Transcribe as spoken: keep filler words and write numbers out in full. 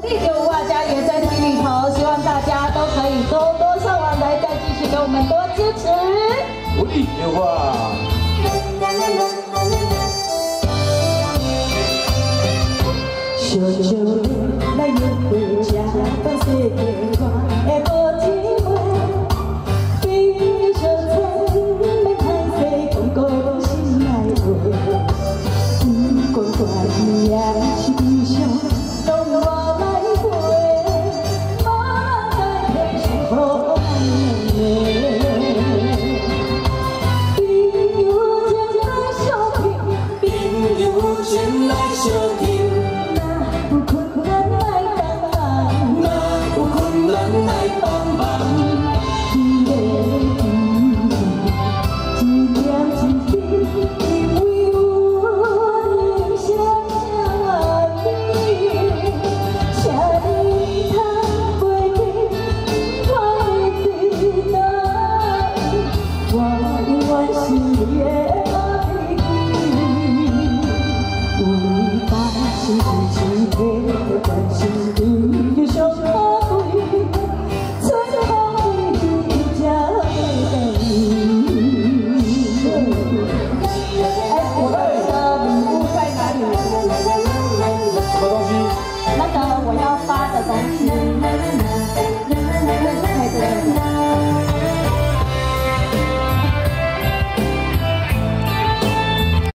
第九画家也在这里头，希望大家都可以多多上网来，再继续给我们多支持。 我第九画。 小酒来约会，吃饭世界。